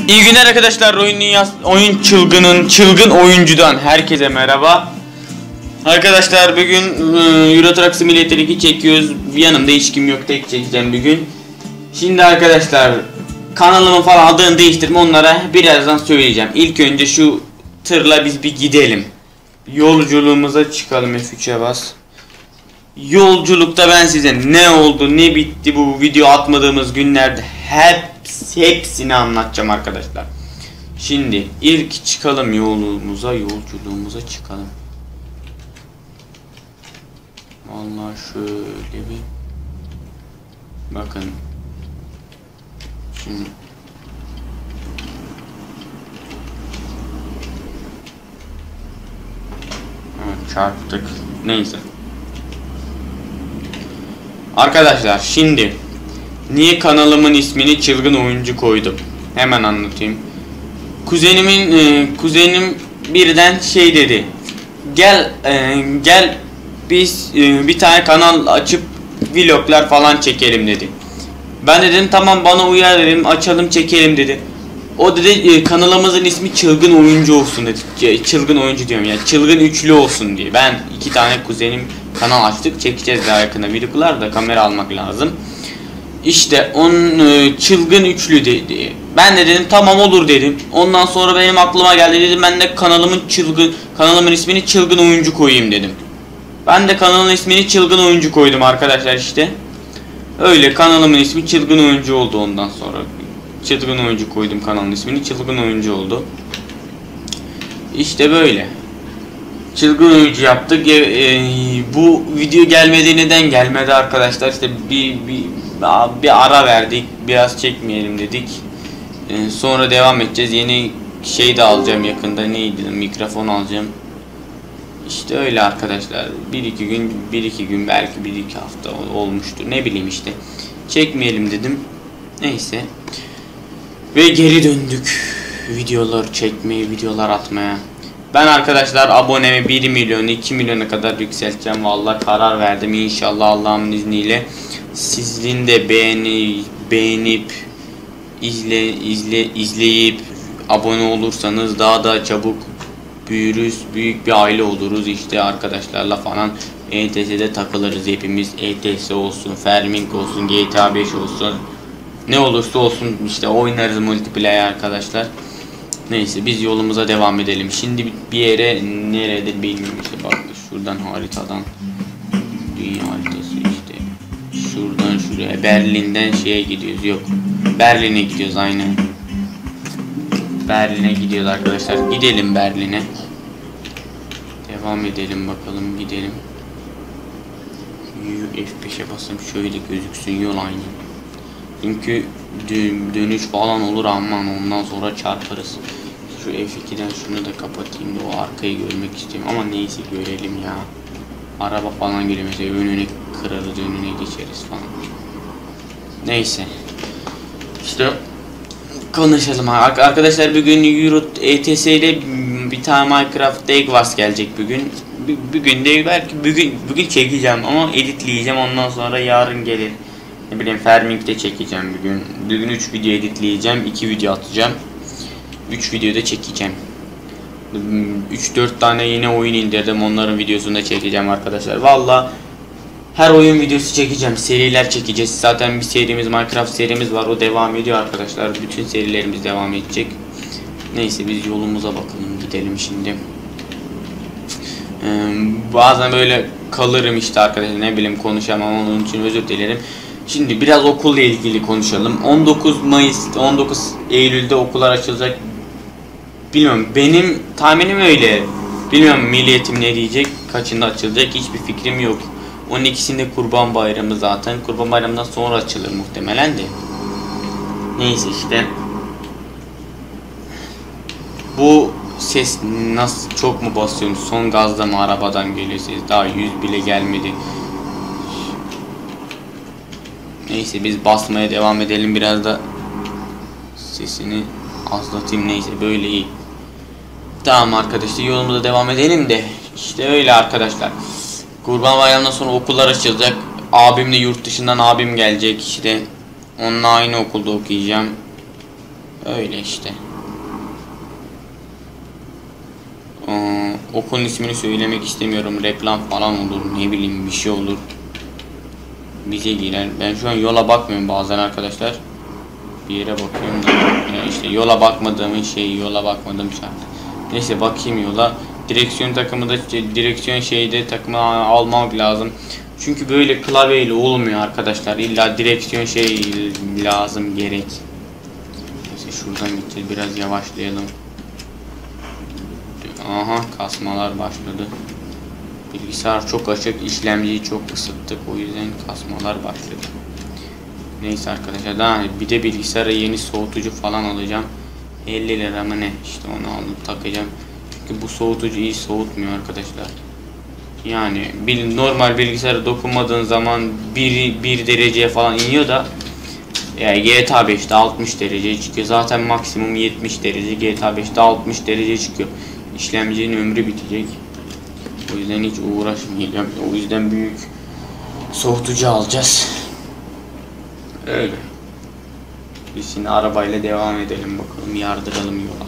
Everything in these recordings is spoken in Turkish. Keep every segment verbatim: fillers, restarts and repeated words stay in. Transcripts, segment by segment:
İyi günler arkadaşlar. Oyun dünyası, oyun çılgının çılgın oyuncudan herkese merhaba. Arkadaşlar bugün e, Euro Truck Simulator iki çekiyoruz. Yanımda hiç kim yok, tek çekeceğim bugün. Şimdi arkadaşlar kanalımın falan adını değiştirme, onlara birazdan söyleyeceğim. İlk önce şu tırla biz bir gidelim. Yolculuğumuza çıkalım. F üç'e bas. Yolculukta ben size ne oldu ne bitti bu video atmadığımız günlerde hepsi, hepsini anlatacağım arkadaşlar. Şimdi ilk çıkalım yolumuza, yolculuğumuza çıkalım. Vallahi şöyle bir bakın. Şimdi evet, çarptık. Neyse. Arkadaşlar şimdi niye kanalımın ismini çılgın oyuncu koydum? Hemen anlatayım. Kuzenimin e, kuzenim birden şey dedi. Gel e, gel biz e, bir tane kanal açıp vloglar falan çekelim dedi. Ben dedim tamam, bana uyar dedim, açalım çekelim dedi. O dedi e, kanalımızın ismi çılgın oyuncu olsun dedi. Çılgın oyuncu diyorum ya, çılgın üçlü olsun diye. Ben iki tane kuzenim kanal açtık, çekeceğiz daha yakında videolar da, kamera almak lazım. İşte onun e, çılgın üçlü dedi. Ben de dedim tamam olur dedim. Ondan sonra benim aklıma geldi, dedim ben de kanalımın çılgın kanalımın ismini çılgın oyuncu koyayım dedim. Ben de kanalın ismini çılgın oyuncu koydum arkadaşlar işte. Öyle kanalımın ismi çılgın oyuncu oldu ondan sonra. Çılgın oyuncu koydum kanalın ismini, çılgın oyuncu oldu. İşte böyle. Çılgın oyuncu yaptık. E, e, bu video gelmedi, neden gelmedi arkadaşlar? İşte bir bir bir ara verdik. Biraz çekmeyelim dedik. E, sonra devam edeceğiz. Yeni şey de alacağım yakında. Neydi? Mikrofon alacağım. İşte öyle arkadaşlar. Bir iki gün, bir iki gün belki bir iki hafta olmuştur. Ne bileyim işte. Çekmeyelim dedim. Neyse. Ve geri döndük. Videolar çekmeye, videolar atmaya. Ben arkadaşlar abonemi bir milyon iki milyona kadar yükselteceğim. Vallahi karar verdim inşallah Allah'ın izniyle. Sizin de beğeni beğenip izle izle izleyip abone olursanız daha da çabuk büyürüz, büyük bir aile oluruz işte arkadaşlarla falan. E T S'de takılırız hepimiz. E T S olsun, Farming olsun, G T A beş olsun. Ne olursa olsun işte oynarız multiplayer arkadaşlar. Neyse biz yolumuza devam edelim. Şimdi bir yere, nerede bilmiyorum işte, bak şuradan haritadan, dünya haritası işte. Şuradan şuraya, Berlin'den şeye gidiyoruz, yok Berlin'e gidiyoruz aynen. Berlin'e gidiyoruz arkadaşlar. Gidelim Berlin'e. Devam edelim bakalım, gidelim. F beş'e basayım şöyle gözüksün yol aynı. Çünkü dönüş falan olur aman, ondan sonra çarparız. Şu F iki'den şunu da kapatayım da o arkayı görmek istiyorum ama neyse görelim ya. Araba falan geliyor mesela, önüne kırarız, önüne geçeriz falan. Neyse. İşte konuşalım arkadaşlar, bugün Euro E T S ile bir tane Minecraft Egg Wars gelecek bugün. Bugün de belki bugün bugün çekeceğim ama editleyeceğim, ondan sonra yarın gelir. Ne bileyim Farming'de çekeceğim bugün. Bugün üç video editleyeceğim, iki video atacağım. üç videoda çekeceğim. üç dört tane yine oyun indirdim, onların videosunu da çekeceğim arkadaşlar. Vallahi her oyun videosu çekeceğim, seriler çekeceğiz. Zaten bir serimiz, Minecraft serimiz var, o devam ediyor arkadaşlar. Bütün serilerimiz devam edecek. Neyse biz yolumuza bakalım, gidelim şimdi. Ee, bazen böyle kalırım işte arkadaşlar, ne bileyim konuşamam, onun için özür dilerim. Şimdi biraz okulla ilgili konuşalım. on dokuz Mayıs, on dokuz Eylül'de okullar açılacak. Bilmiyorum, benim tahminim öyle. Bilmiyorum milliyetim ne diyecek, kaçında açılacak hiçbir fikrim yok. on ikisinde Kurban Bayramı zaten. Kurban Bayramı'ndan sonra açılır muhtemelen de. Neyse işte. Bu ses nasıl, çok mu basıyorum? Son gazda mı arabadan geliyor ses? Daha yüz bile gelmedi. Neyse biz basmaya devam edelim, biraz da sesini azlatayım, neyse böyle iyi. Tamam arkadaşlar yolumuza devam edelim de işte öyle arkadaşlar. Kurban Bayramı'ndan sonra okullar açılacak. Abim de yurt dışından abim gelecek işte. Onunla aynı okulda okuyacağım. Öyle işte. Ee, okulun ismini söylemek istemiyorum. Reklam falan olur. Ne bileyim bir şey olur. Bize girer. Ben şu an yola bakmıyorum bazen arkadaşlar. Bir yere bakıyorum da. Yani işte yola bakmadığımın şeyi, yola bakmadığım şart. Neyse bakayım yola. Direksiyon takımı da direksiyon şeyde takımı almak lazım. Çünkü böyle klavyeyle olmuyor arkadaşlar. İlla direksiyon şey lazım gerek. Neyse şuradan gideceğiz. Biraz yavaşlayalım. Aha kasmalar başladı. Bilgisayar çok açık, işlemciyi çok ısıttık, o yüzden kasmalar başladı. Neyse arkadaşlar, daha bir de bilgisayara yeni soğutucu falan alacağım. elli lira mı ne, işte onu alıp takacağım. Çünkü bu soğutucu iyi soğutmuyor arkadaşlar. Yani bir normal bilgisayara dokunmadığın zaman bir, bir dereceye falan iniyor da yani G T A beşte altmış derece çıkıyor. Zaten maksimum yetmiş derece, G T A beşte altmış derece çıkıyor. İşlemcinin ömrü bitecek. O yüzden hiç uğraşmayacağım. O yüzden büyük soğutucu alacağız. Öyle. Biz şimdi arabayla devam edelim bakalım. Yardıralım yola.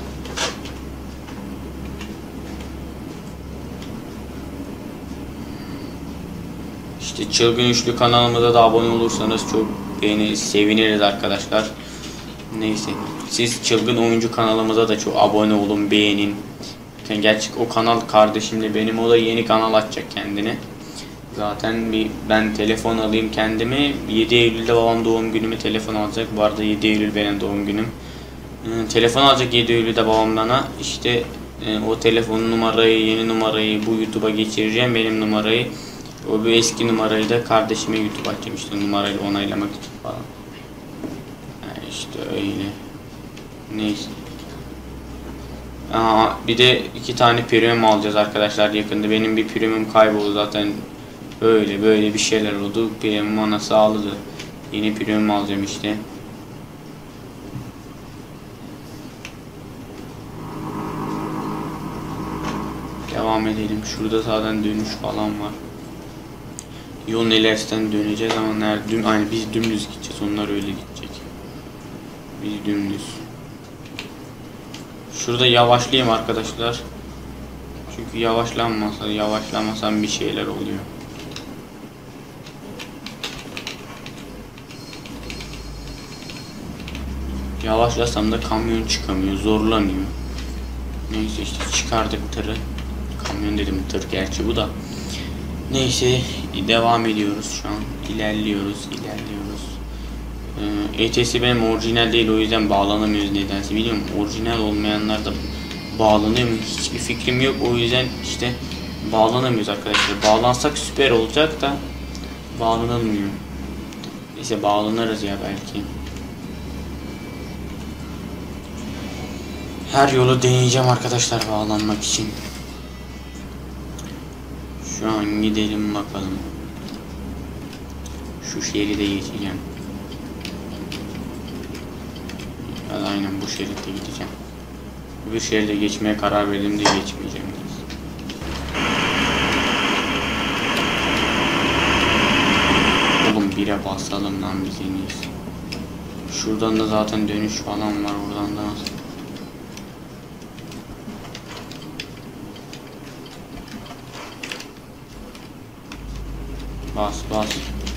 İşte Çılgın Üçlü kanalımıza da abone olursanız çok beğeniriz, seviniriz arkadaşlar. Neyse. Siz Çılgın Oyuncu kanalımıza da çok abone olun, beğenin. Yani gerçek o kanal kardeşimle benim, o da yeni kanal açacak kendine. Zaten bir ben telefon alayım kendime. yedi Eylül'de babam doğum günüme telefon alacak. Bu arada yedi Eylül benim doğum günüm. Ee, telefon alacak yedi Eylül'de babam bana. İşte e, o telefon numarayı, yeni numarayı bu YouTube'a geçireceğim, benim numarayı. O bir eski numarayı da kardeşime YouTube açacağım işte numarayla onaylamak için falan. Yani işte öyle. Neyse. Aa, bir de iki tane premium alacağız arkadaşlar yakında. Benim bir premium kayboldu zaten. Böyle böyle bir şeyler oldu. Premium bana sağladı. Yeni premium alacağım işte. Devam edelim. Şurada zaten dönüş falan var. Yolun ilerisinden döneceğiz ama nerede? Düm, aynı biz dümdüz gideceğiz. Onlar öyle gidecek. Biz dümdüz. Şurada yavaşlayayım arkadaşlar. Çünkü yavaşlanmasa, yavaşlamasam bir şeyler oluyor. Yavaşlasam da kamyon çıkamıyor, zorlanıyor. Neyse işte çıkardık tırı. Kamyon dedim, tır gerçi bu da. Neyse devam ediyoruz şu an. İlerliyoruz, ilerliyoruz. Ee, E T S benim orijinal değil, o yüzden bağlanamıyoruz nedense. Biliyorum orijinal olmayanlar da bağlanıyor mu hiçbir fikrim yok, o yüzden işte bağlanamıyoruz arkadaşlar. Bağlansak süper olacak da bağlanamıyor. Neyse bağlanırız ya belki. Her yolu deneyeceğim arkadaşlar bağlanmak için. Şu an gidelim bakalım. Şu şeride geçeceğim. Ya da aynen bu şeritte gideceğim. Bir şeride geçmeye karar verdim de geçmeyeceğim. Oğlum bire basalım lan biz en iyisi. Şuradan da zaten dönüş falan var, oradan da. Bas bas.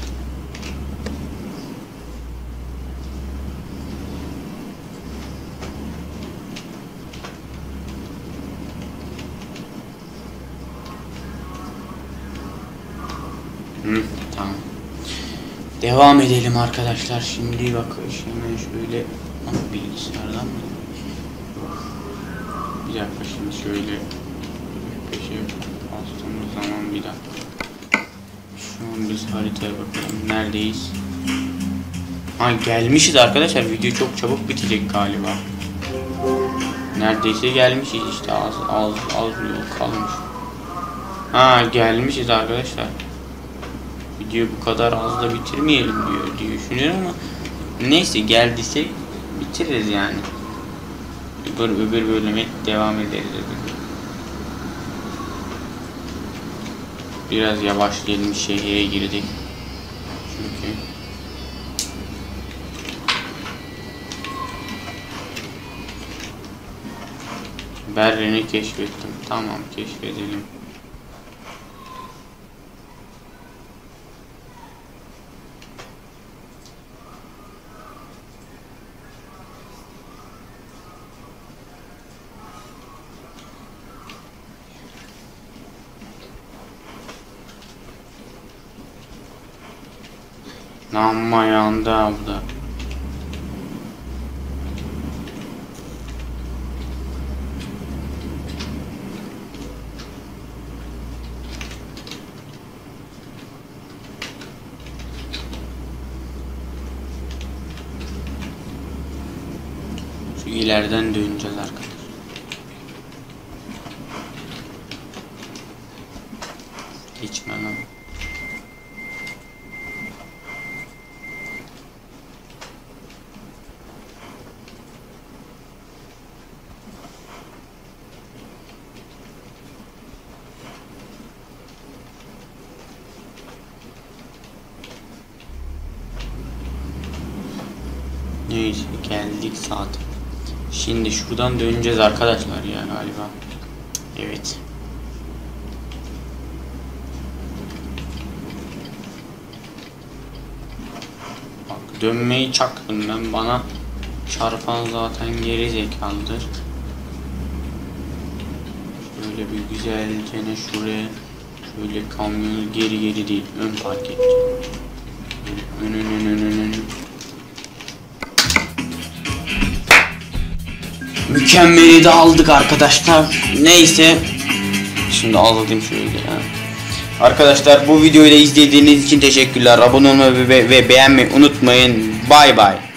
Hı, tamam. Devam edelim arkadaşlar. Şimdi bak şimdi şöyle bilgisayardan mı? Bir dakika şimdi şöyle peşe bastığımız zaman bir dakika. Şu an biz haritaya bakalım. Neredeyiz? Ha gelmişiz arkadaşlar. Video çok çabuk bitecek galiba. Neredeyse gelmişiz işte, az az az yol kalmış. Ha gelmişiz arkadaşlar. Video bu kadar az da bitirmeyelim diyor diye düşünüyorum ama neyse geldiyse bitiririz yani. Öbür, öbür bölüme devam ederiz dedim. Biraz yavaşlayalım, şehre girdik. Çünkü Berlin'i keşfettim. Tamam, keşfedelim. Amma yandı abla. Şu ileriden döneceğiz arkadaşlar. Geçme lan. Neyse, geldik zaten. Şimdi şuradan döneceğiz arkadaşlar ya galiba. Evet. Bak, dönmeyi çaktım ben, bana çarpan zaten geri zekalıdır. Şöyle bir güzelce şuraya şöyle kamyonu geri geri değil, ön park edeceğim. Ön ön ön ön ön ön. Mükemmeli de aldık arkadaşlar. Neyse. Şimdi alayım şöyle ya. Arkadaşlar, bu videoyu da izlediğiniz için teşekkürler. Abone olmayı ve, ve beğenmeyi unutmayın. Bay bay.